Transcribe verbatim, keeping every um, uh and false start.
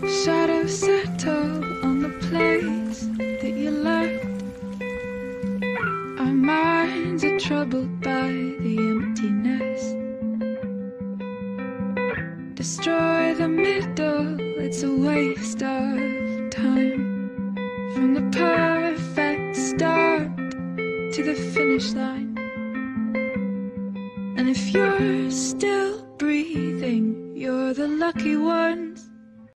Shadows settle on the place that you left. Our minds are troubled by the emptiness. Destroy the middle, it's a waste of time. From the perfect start to the finish line. And if you're still breathing, you're the lucky one.